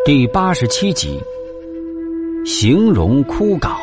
第87集，形容枯槁。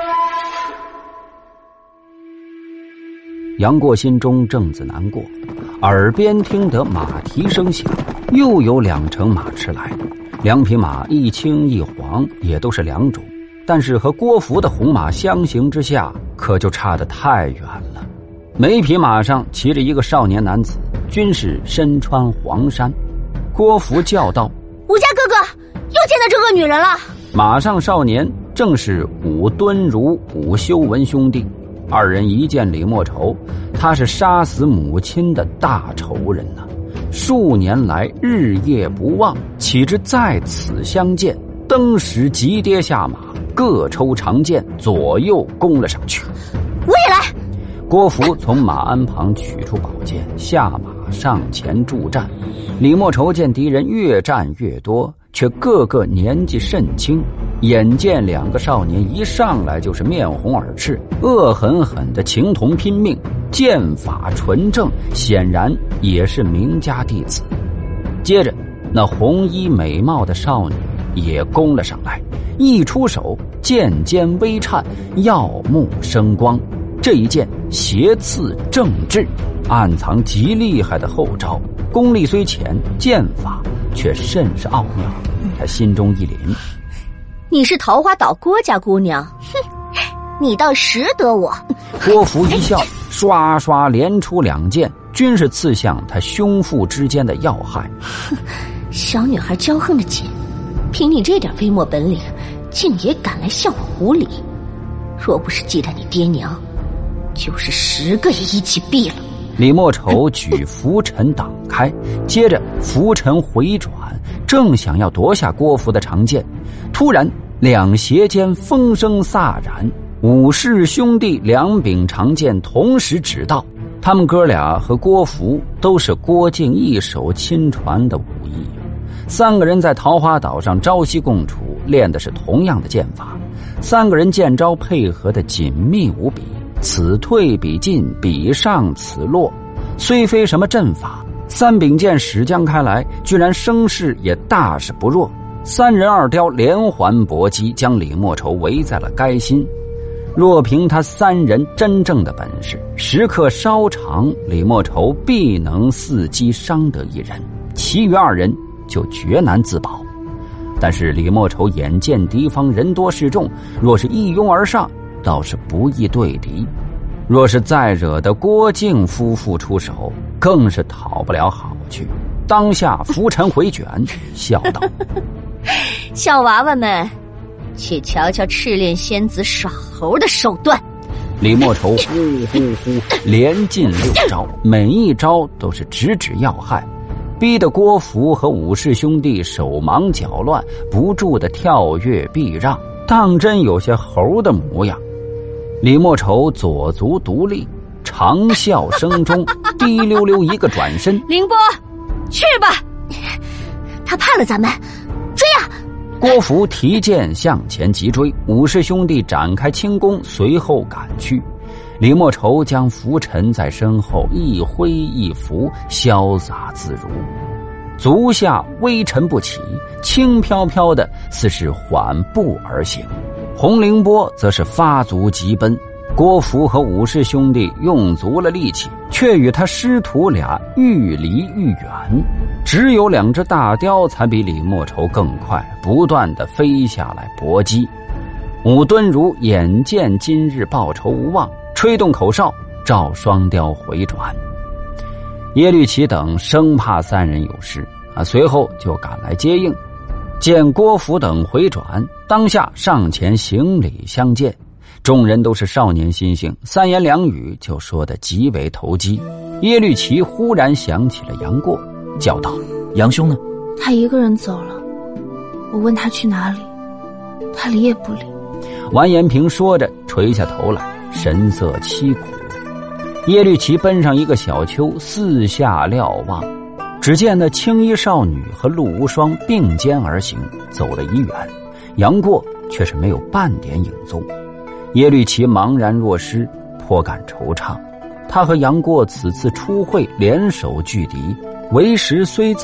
杨过心中正自难过，耳边听得马蹄声响，又有2乘马驰来。2匹马一青一黄，也都是良种，但是和郭芙的红马相形之下，可就差得太远了。每匹马上骑着一个少年男子，均是身穿黄衫。郭芙叫道：“ 武家哥哥，又见到这个女人了。” 马上少年正是武敦儒、武修文兄弟。2人一见李莫愁，他是杀死母亲的大仇人呐，数年来日夜不忘，岂知在此相见？登时急跌下马，各抽长剑，左右攻了上去。 我也来。 郭芙从马鞍旁取出宝剑，下马上前助战。李莫愁见敌人越战越多，却个个年纪甚轻，眼见2个少年一上来就是面红耳赤，恶狠狠的情同拼命，剑法纯正，显然也是名家弟子。接着那红衣美貌的少女也攻了上来，一出手剑尖微颤，耀目生光。这一剑斜刺正至，暗藏极厉害的后招，功力虽浅，剑法却甚是奥妙。他心中一凛， 你是桃花岛郭家姑娘，哼，你倒识得我。 郭芙一笑，刷刷连出2剑，均是刺向他胸腹之间的要害。 小女孩骄横的紧，凭你这点微末本领，竟也敢来向我无礼。若不是记得你爹娘，就是10个也一起毙了。 李莫愁举拂尘挡开，接着拂尘回转，正想要夺下郭芙的长剑，突然2斜间风声飒然，武氏兄弟2柄长剑同时指到。他们哥俩和郭芙都是郭靖一手亲传的武艺，3个人在桃花岛上朝夕共处，练的是同样的剑法，3个人剑招配合的紧密无比，此退彼进，彼上此落，虽非什么阵法，3柄剑使将开来，居然声势也大是不弱。3人2雕连环搏击，将李莫愁围在了该心。若凭他3人真正的本事，时刻稍长，李莫愁必能伺机伤得1人，其余2人就绝难自保。但是李莫愁眼见敌方人多势众，若是一拥而上，倒是不易对敌。若是再惹得郭靖夫妇出手，更是讨不了好去。当下拂尘回卷，笑道：“ 小娃娃们，且瞧瞧赤练仙子耍猴的手段。” 李莫愁呼呼呼连进6招，每一招都是直指要害，逼得郭芙和武氏兄弟手忙脚乱，不住的跳跃避让，当真有些猴的模样。李莫愁左足独立，长啸声中滴溜溜一个转身， 凌波，去吧，他怕了咱们，追啊！ 郭芙提剑向前急追，武氏兄弟展开轻功随后赶去。李莫愁将拂尘在身后一挥一拂，潇洒自如，足下微沉不起，轻飘飘的似是缓步而行。洪凌波则是发足急奔，郭芙和武氏兄弟用足了力气，却与他师徒俩愈离愈远，只有2只大雕才比李莫愁更快，不断地飞下来搏击。武敦儒眼见今日报仇无望，吹动口哨，召双雕回转。耶律齐等生怕3人有事，随后就赶来接应。见郭芙等回转，当下上前行礼相见。众人都是少年心性，3言2语就说得极为投机。耶律齐忽然想起了杨过，叫道：“ 杨兄呢？” 他一个人走了，我问他去哪里，他理也不理。 完颜平说着垂下头来，神色凄苦。耶律齐奔上一个小丘，四下瞭望，只见那青衣少女和陆无双并肩而行，走了一远，杨过却是没有半点影踪。耶律齐茫然若失，颇感惆怅。他和杨过此次初会联手拒敌，为时虽暂，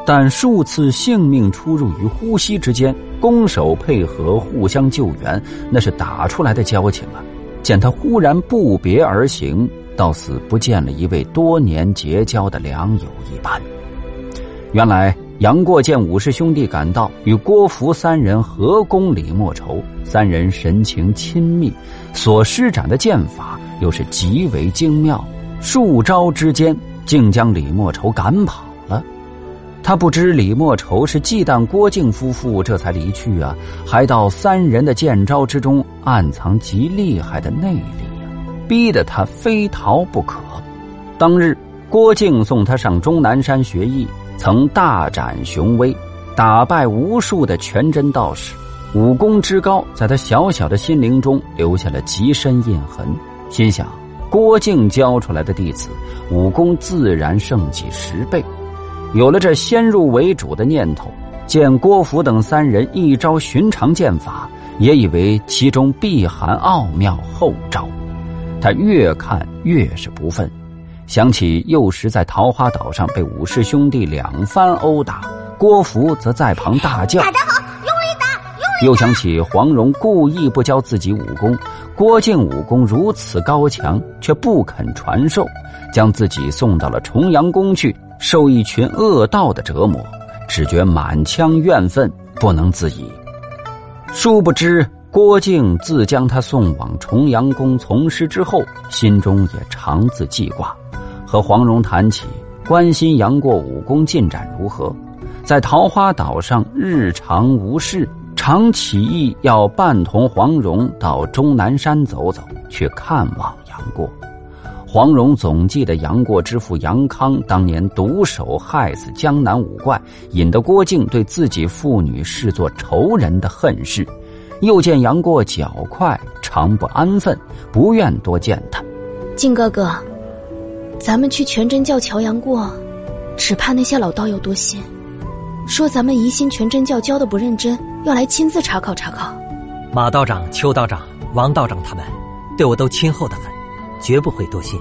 但数次性命出入于呼吸之间，攻守配合，互相救援，那是打出来的交情啊！见他忽然不别而行，到死不见了一位多年结交的良友一般。原来杨过见武氏兄弟赶到，与郭芙三人合攻李莫愁，三人神情亲密，所施展的剑法又是极为精妙，数招之间竟将李莫愁赶跑了。他不知李莫愁是忌惮郭靖夫妇，这才离去啊，还到三人的剑招之中暗藏极厉害的内力啊，逼得他非逃不可。当日郭靖送他上终南山学艺，曾大展雄威，打败无数的全真道士，武功之高在他小小的心灵中留下了极深印痕。心想郭靖教出来的弟子武功自然胜几10倍，有了这先入为主的念头，见郭芙等三人一招寻常剑法，也以为其中必含奥妙后招。他越看越是不忿，想起幼时在桃花岛上被武氏兄弟2番殴打，郭芙则在旁大叫打得好，用力打，用力打。 又想起黄蓉故意不教自己武功，郭靖武功如此高强却不肯传授，将自己送到了重阳宫去受一群恶道的折磨，只觉满腔怨愤，不能自已。殊不知郭靖自将他送往重阳宫从师之后，心中也常自记挂，和黄蓉谈起，关心杨过武功进展如何。在桃花岛上日常无事，常起意要伴同黄蓉到终南山走走，去看望杨过。黄蓉总记得杨过之父杨康当年毒手害死江南五怪，引得郭靖对自己父女视作仇人的恨事，又见杨过脚快，常不安分，不愿多见他。 靖哥哥，咱们去全真教瞧杨过，只怕那些老道友多心，说咱们疑心全真教教的不认真，要来亲自查考查考。 马道长、邱道长、王道长他们对我都亲厚得很，绝不会多心。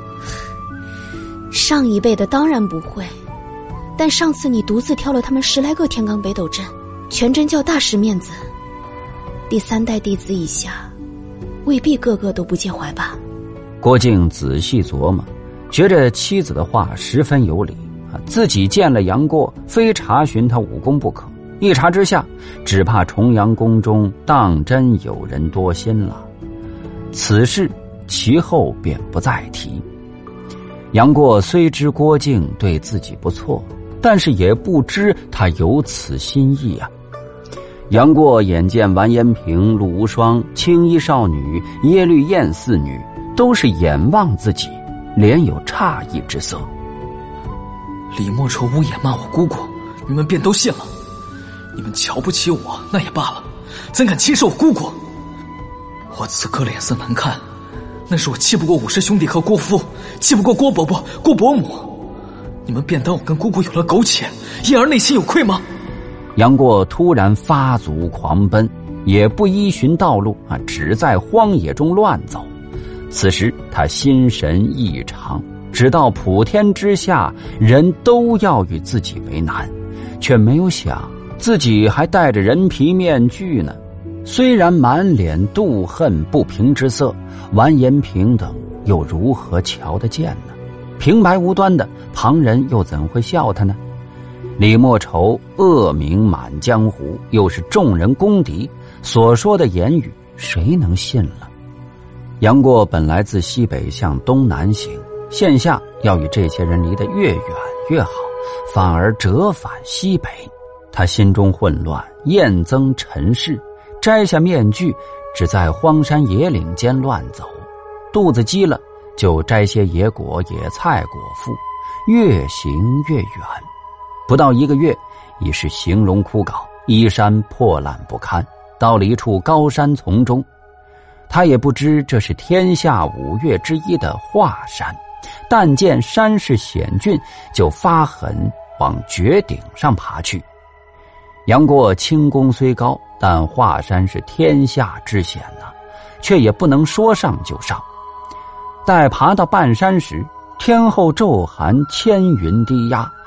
上一辈的当然不会，但上次你独自挑了他们10来个天罡北斗阵，全真教大失面子。第3代弟子以下，未必个个都不介怀吧？ 郭靖仔细琢磨，觉着妻子的话十分有理，自己见了杨过，非查询他武功不可。一查之下，只怕重阳宫中当真有人多心了。此事其后便不再提。杨过虽知郭靖对自己不错，但是也不知他有此心意啊。杨过眼见完颜萍、陆无双、青衣少女、耶律燕4女都是眼望自己，脸有诧异之色。 李莫愁污眼骂我姑姑，你们便都信了？你们瞧不起我那也罢了，怎敢轻视我姑姑？我此刻脸色难看，那是我气不过武氏兄弟和郭芙，气不过郭伯伯、郭伯母。你们便当我跟姑姑有了苟且，因而内心有愧吗？ 杨过突然发足狂奔，也不依循道路只在荒野中乱走。此时他心神异常，直到普天之下人都要与自己为难，却没有想自己还戴着人皮面具呢。虽然满脸妒恨不平之色，完颜萍等又如何瞧得见呢？平白无端的，旁人又怎会笑他呢？李莫愁恶名满江湖，又是众人公敌，所说的言语谁能信了？杨过本来自西北向东南行，现下要与这些人离得越远越好，反而折返西北。他心中混乱，厌憎尘世，摘下面具，只在荒山野岭间乱走。肚子饥了，就摘些野果野菜果腹，越行越远。不到1个月，已是形容枯槁，衣衫破烂不堪，到了一处高山丛中。他也不知这是天下5岳之一的华山，但见山势险峻，就发狠往绝顶上爬去。杨过轻功虽高，但华山是天下之险却也不能说上就上。待爬到半山时，天后骤寒，千云低压，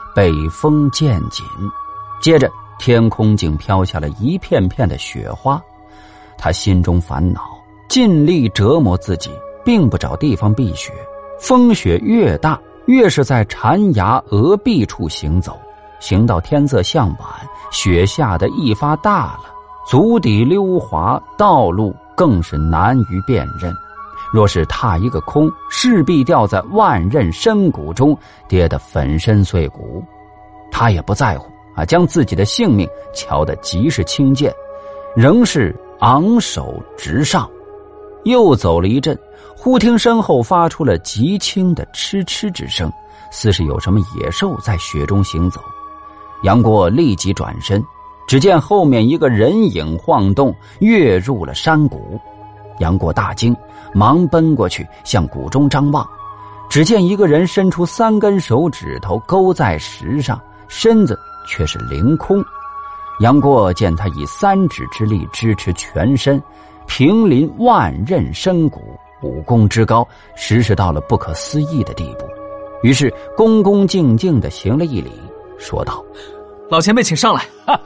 北风渐紧，接着天空竟飘下了一片片的雪花。他心中烦恼，尽力折磨自己，并不找地方避雪。风雪越大，越是在禅崖崖壁处行走，行到天色向晚，雪下得一发大了，足底溜滑，道路更是难于辨认。若是踏一个空，势必掉在万仞深谷中，跌得粉身碎骨。他也不在乎将自己的性命瞧得极是轻贱，仍是昂首直上。又走了一阵，忽听身后发出了极轻的嗤嗤之声，似是有什么野兽在雪中行走。杨过立即转身，只见后面一个人影晃动，跃入了山谷。杨过大惊，忙奔过去向谷中张望，只见一个人伸出3根手指头勾在石上，身子却是凌空。杨过见他以3指之力支持全身，平临万仞深谷，武功之高，实是到了不可思议的地步。于是恭恭敬敬地行了一礼，说道： 老前辈请上来。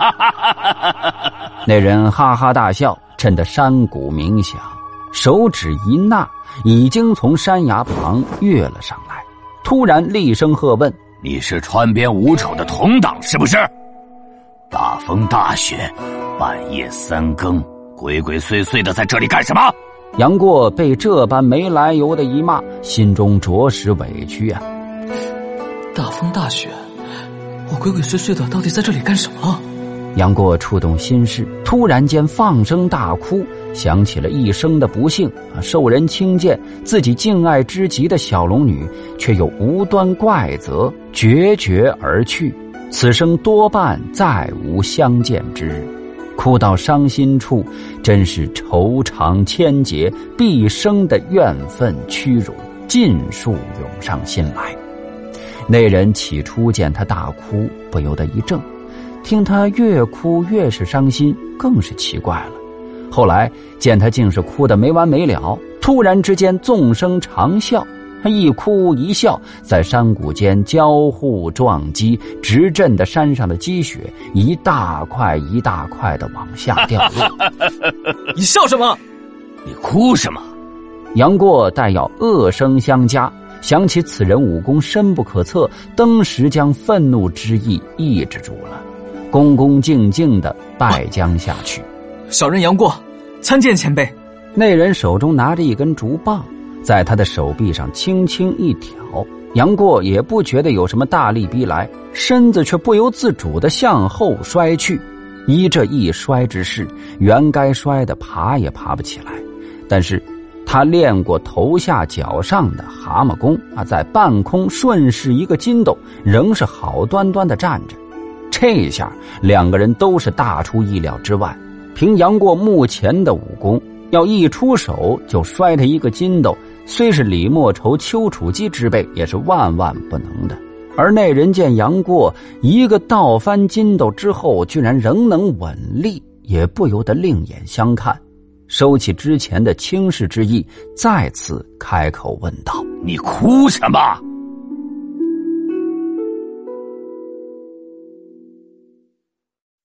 那人哈哈大笑，震得山谷鸣响，手指一纳，已经从山崖旁跃了上来，突然厉声喝问： 你是川边无丑的同党是不是？大风大雪，半夜3更，鬼鬼祟祟的在这里干什么？ 杨过被这般没来由的一骂，心中着实委屈啊。 大风大雪，我鬼鬼祟祟的到底在这里干什么了？ 杨过触动心事，突然间放声大哭，想起了一生的不幸受人轻贱，自己敬爱之极的小龙女却又无端怪责，决绝而去，此生多半再无相见之日。哭到伤心处，真是愁肠千结，毕生的怨愤屈辱尽数涌上心来。那人起初见他大哭，不由得一怔，听他越哭越是伤心，更是奇怪了。后来见他竟是哭得没完没了，突然之间纵声长啸，一哭一笑，在山谷间交互撞击，直震得山上的积雪一大块一大块的往下掉落。 你笑什么？ 你哭什么？ 杨过待要恶声相加，想起此人武功深不可测，登时将愤怒之意抑制住了，恭恭敬敬地拜将下去。 小人杨过参见前辈。 那人手中拿着一根竹棒，在他的手臂上轻轻一挑，杨过也不觉得有什么大力逼来，身子却不由自主地向后摔去。依这一摔之势，原该摔得爬也爬不起来，但是他练过头下脚上的蛤蟆功在半空顺势一个筋斗，仍是好端端地站着。这一下两个人都是大出意料之外，凭杨过目前的武功，要一出手就摔他一个筋斗，虽是李莫愁、丘处机之辈，也是万万不能的。而那人见杨过一个倒翻筋斗之后居然仍能稳立，也不由得另眼相看，收起之前的轻视之意，再次开口问道： 你哭什么？